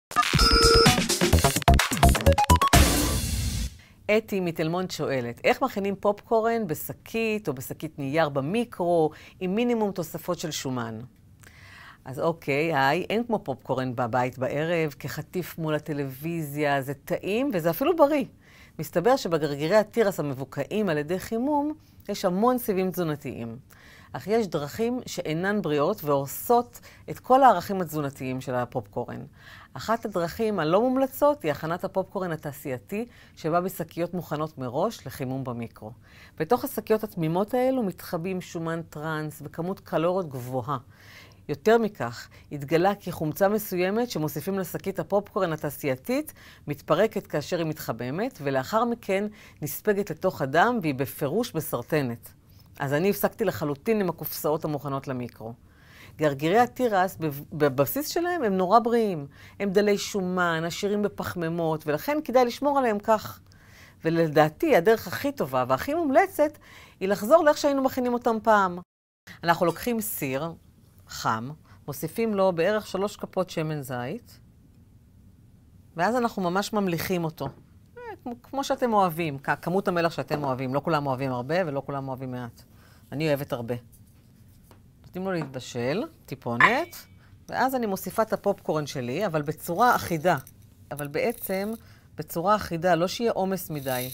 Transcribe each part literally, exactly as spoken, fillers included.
אתי מתל מונד שואלת, איך מכינים פופקורן בשקית או בשקית נייר במיקרו עם מינימום תוספות של שומן? אז אוקיי, היי, אין כמו פופקורן בבית בערב, כחטיף מול הטלוויזיה, זה טעים וזה אפילו בריא. מסתבר שבגרגירי התירס המבוקעים על ידי חימום, יש המון סיבים תזונתיים. אך יש דרכים שאינן בריאות והורסות את כל הערכים התזונתיים של הפופקורן. אחת הדרכים הלא מומלצות היא הכנת הפופקורן התעשייתי, שבא בשקיות מוכנות מראש לחימום במיקרו. בתוך השקיות התמימות האלו מתחבאים שומן טרנס וכמות קלוריות גבוהה. יותר מכך, התגלה כי חומצה מסוימת שמוסיפים לשקית הפופקורן התעשייתית מתפרקת כאשר היא מתחממת, ולאחר מכן נספגת לתוך הדם והיא בפירוש בסרטנת. אז אני הפסקתי לחלוטין עם הקופסאות המוכנות למיקרו. גרגירי התירס בבסיס שלהם הם נורא בריאים. הם דלי שומן, עשירים בפחמימות, ולכן כדאי לשמור עליהם כך. ולדעתי הדרך הכי טובה והכי מומלצת היא לחזור לאיך שהיינו מכינים אותם פעם. אנחנו לוקחים סיר חם, מוסיפים לו בערך שלוש כפות שמן זית, ואז אנחנו ממש ממליכים אותו. כמו שאתם אוהבים, כמות המלח שאתם אוהבים. לא כולם אוהבים הרבה ולא כולם אוהבים מעט. אני אוהבת הרבה. נותנים לו להתבשל, טיפונת, ואז אני מוסיפה את הפופקורן שלי, אבל בצורה אחידה. אבל בעצם בצורה אחידה, לא שיהיה עומס מדי.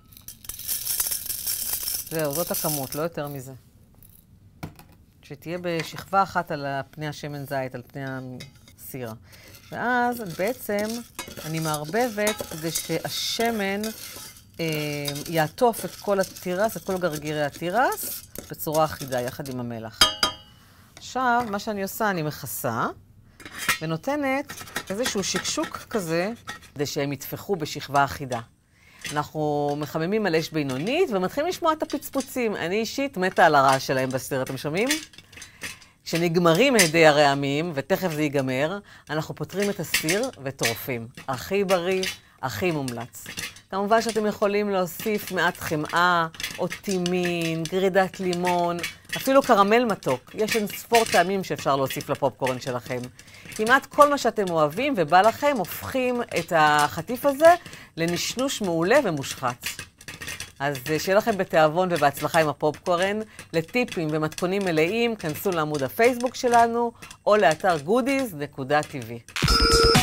זהו, זאת הכמות, לא יותר מזה. שתהיה בשכבה אחת על פני השמן זית, על פני הסיר. ואז בעצם אני מערבבת כדי שהשמן אה, יעטוף את כל התירס, את כל גרגירי התירס, בצורה אחידה, יחד עם המלח. עכשיו, מה שאני עושה, אני מכסה, ונותנת איזשהו שקשוק כזה, כדי שהם יתפחו בשכבה אחידה. אנחנו מחממים על אש בינונית, ומתחילים לשמוע את הפצפוצים. אני אישית מתה על הרעש שלהם בסיר, אתם שומעים? כשנגמרים הדי הרעמים, ותכף זה ייגמר, אנחנו פותרים את הסיר וטורפים. הכי בריא, הכי מומלץ. כמובן שאתם יכולים להוסיף מעט חמאה, או טימין, גרידת לימון, אפילו קרמל מתוק. יש אין ספור טעמים שאפשר להוסיף לפופקורן שלכם. כמעט כל מה שאתם אוהבים ובא לכם, הופכים את החטיף הזה לנשנוש מעולה ומושחץ. אז שיהיה לכם בתיאבון ובהצלחה עם הפופקורן. לטיפים ומתכונים מלאים, כנסו לעמוד הפייסבוק שלנו, או לאתר גודיז נקודה טי וי.